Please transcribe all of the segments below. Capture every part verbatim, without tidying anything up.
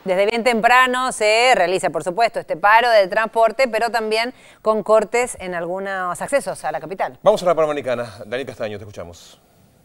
Desde bien temprano se realiza, por supuesto, este paro del transporte, pero también con cortes en algunos accesos a la capital. Vamos a la Panamericana. Daniel Castaño, te escuchamos.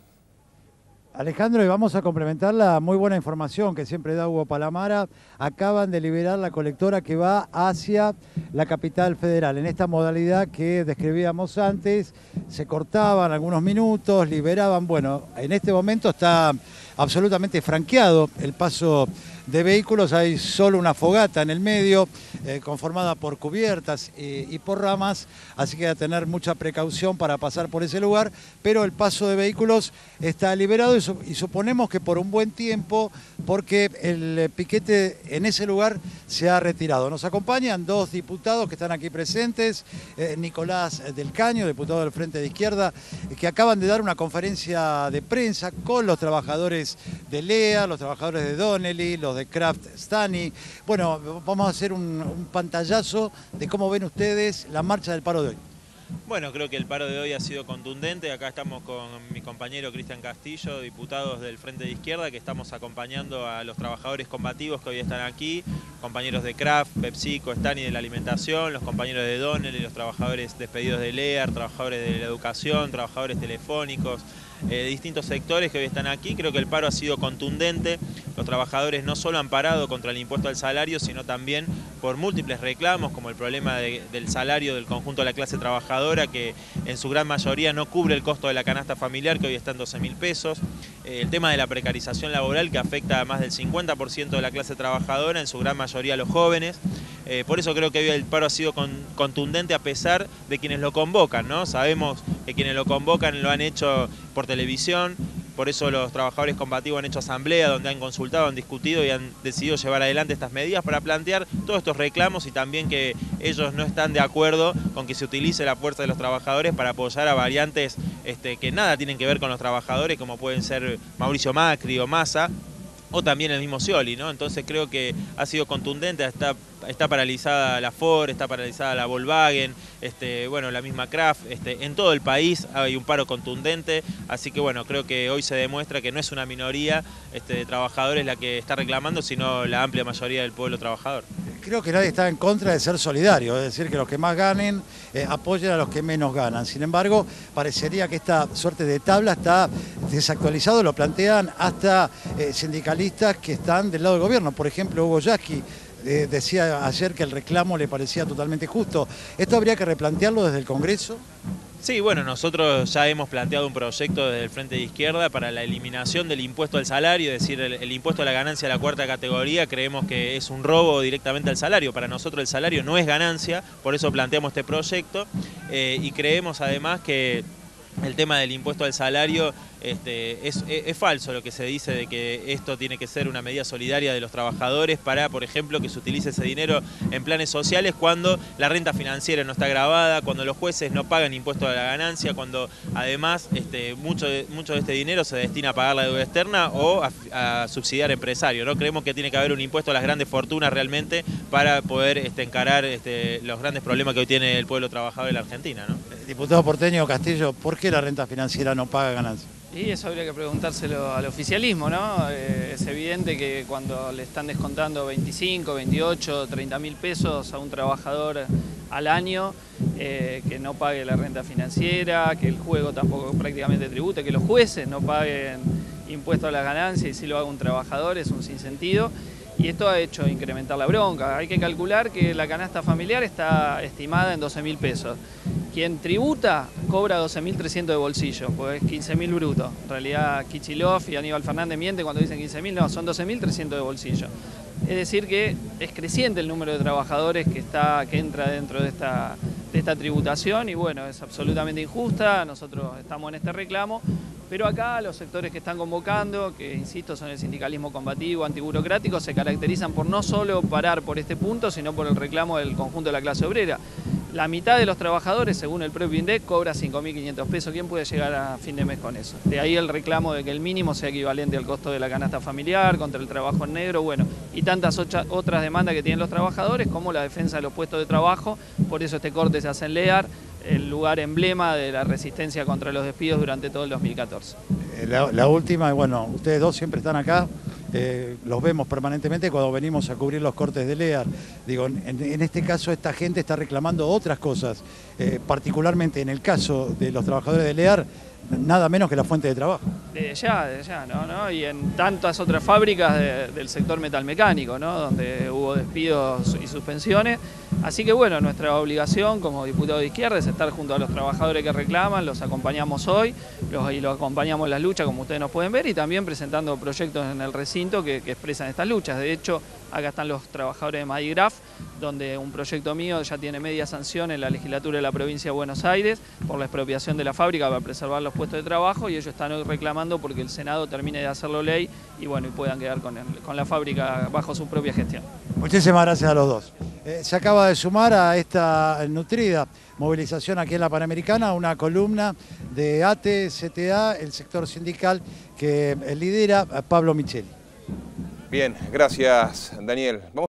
Alejandro, y vamos a complementar la muy buena información que siempre da Hugo Palamara. Acaban de liberar la colectora que va hacia la capital federal. En esta modalidad que describíamos antes, se cortaban algunos minutos, liberaban. Bueno, en este momento está absolutamente franqueado el paso de vehículos. Hay solo una fogata en el medio, eh, conformada por cubiertas y, y por ramas, así que hay que tener mucha precaución para pasar por ese lugar, pero el paso de vehículos está liberado y, su, y suponemos que por un buen tiempo, porque el piquete en ese lugar se ha retirado. Nos acompañan dos diputados que están aquí presentes, eh, Nicolás del Caño, diputado del Frente de Izquierda, que acaban de dar una conferencia de prensa con los trabajadores de Lea, los trabajadores de Donnelly, los de Kraft Stani. Bueno, vamos a hacer un, un pantallazo de cómo ven ustedes la marcha del paro de hoy. Bueno, creo que el paro de hoy ha sido contundente. Acá estamos con mi compañero Cristian Castillo, diputados del Frente de Izquierda, que estamos acompañando a los trabajadores combativos que hoy están aquí, compañeros de Kraft, PepsiCo, Stani de la alimentación, los compañeros de Donnelly, los trabajadores despedidos de Lear, trabajadores de la educación, trabajadores telefónicos, eh, distintos sectores que hoy están aquí. Creo que el paro ha sido contundente. Los trabajadores no solo han parado contra el impuesto al salario, sino también por múltiples reclamos, como el problema de, del salario del conjunto de la clase trabajadora, que en su gran mayoría no cubre el costo de la canasta familiar, que hoy está en doce mil pesos. Eh, el tema de la precarización laboral, que afecta a más del cincuenta por ciento de la clase trabajadora, en su gran mayoría a los jóvenes. Eh, por eso creo que hoy el paro ha sido con, contundente a pesar de quienes lo convocan, ¿no? Sabemos que quienes lo convocan lo han hecho por televisión. Por eso los trabajadores combativos han hecho asamblea donde han consultado, han discutido y han decidido llevar adelante estas medidas para plantear todos estos reclamos, y también que ellos no están de acuerdo con que se utilice la fuerza de los trabajadores para apoyar a variantes este, que nada tienen que ver con los trabajadores, como pueden ser Mauricio Macri o Massa, o también el mismo Scioli, ¿no? Entonces creo que ha sido contundente. Está, está paralizada la Ford, está paralizada la Volkswagen, este, bueno, la misma Kraft. Este, en todo el país hay un paro contundente, así que bueno, creo que hoy se demuestra que no es una minoría este, de trabajadores la que está reclamando, sino la amplia mayoría del pueblo trabajador. Creo que nadie está en contra de ser solidario, es decir, que los que más ganen eh, apoyen a los que menos ganan. Sin embargo, parecería que esta suerte de tabla está desactualizado, lo plantean hasta eh, sindicalistas que están del lado del gobierno. Por ejemplo, Hugo Yasky eh, decía ayer que el reclamo le parecía totalmente justo. ¿Esto habría que replantearlo desde el Congreso? Sí, bueno, nosotros ya hemos planteado un proyecto desde el Frente de Izquierda para la eliminación del impuesto al salario, es decir, el, el impuesto a la ganancia de la cuarta categoría. Creemos que es un robo directamente al salario. Para nosotros el salario no es ganancia, por eso planteamos este proyecto, eh, y creemos además que el tema del impuesto al salario este, es, es, es falso lo que se dice de que esto tiene que ser una medida solidaria de los trabajadores para, por ejemplo, que se utilice ese dinero en planes sociales cuando la renta financiera no está gravada, cuando los jueces no pagan impuesto a la ganancia, cuando además este, mucho, de, mucho de este dinero se destina a pagar la deuda externa o a, a subsidiar empresarios, ¿no? Creemos que tiene que haber un impuesto a las grandes fortunas realmente para poder este, encarar este, los grandes problemas que hoy tiene el pueblo trabajador de la Argentina, ¿no? Diputado porteño Castillo, ¿por qué la renta financiera no paga ganancias? Y eso habría que preguntárselo al oficialismo, ¿no? Eh, es evidente que cuando le están descontando veinticinco, veintiocho, treinta mil pesos a un trabajador al año, eh, que no pague la renta financiera, que el juego tampoco prácticamente tribute, que los jueces no paguen impuesto a las ganancias y si lo haga un trabajador, es un sinsentido. Y esto ha hecho incrementar la bronca. Hay que calcular que la canasta familiar está estimada en doce mil pesos. Quien tributa cobra doce mil trescientos de bolsillo, pues es quince mil brutos. En realidad Kicillof y Aníbal Fernández mienten cuando dicen quince mil, no, son doce mil trescientos de bolsillo. Es decir que es creciente el número de trabajadores que, está, que entra dentro de esta, de esta tributación y bueno, es absolutamente injusta. Nosotros estamos en este reclamo. Pero acá los sectores que están convocando, que insisto son el sindicalismo combativo, antiburocrático, se caracterizan por no solo parar por este punto, sino por el reclamo del conjunto de la clase obrera. La mitad de los trabajadores, según el propio INDEC, cobra cinco mil quinientos pesos. ¿Quién puede llegar a fin de mes con eso? De ahí el reclamo de que el mínimo sea equivalente al costo de la canasta familiar, contra el trabajo en negro, bueno, y tantas otras demandas que tienen los trabajadores, como la defensa de los puestos de trabajo. Por eso este corte se hace en Lear, el lugar emblema de la resistencia contra los despidos durante todo el dos mil catorce. La, la última, bueno, ustedes dos siempre están acá eh, los vemos permanentemente cuando venimos a cubrir los cortes de Lear. Digo, en, en este caso esta gente está reclamando otras cosas, eh, particularmente en el caso de los trabajadores de Lear, nada menos que la fuente de trabajo. De ya, de ya, ¿no? ¿no? Y en tantas otras fábricas de, del sector metalmecánico, ¿no? Donde hubo despidos y suspensiones. Así que bueno, nuestra obligación como diputado de izquierda es estar junto a los trabajadores que reclaman, los acompañamos hoy los, y los acompañamos en las luchas, como ustedes nos pueden ver, y también presentando proyectos en el recinto que, que expresan estas luchas. De hecho, acá están los trabajadores de Madigraf, donde un proyecto mío ya tiene media sanción en la legislatura de la provincia de Buenos Aires por la expropiación de la fábrica para preservar los puestos de trabajo, y ellos están hoy reclamando porque el Senado termine de hacerlo ley y bueno, y puedan quedar con, el, con la fábrica bajo su propia gestión. Muchísimas gracias a los dos. Eh, se acaba de sumar a esta nutrida movilización aquí en la Panamericana una columna de A T E, C T A, el sector sindical que lidera Pablo Micheli. Bien, gracias, Daniel. Vamos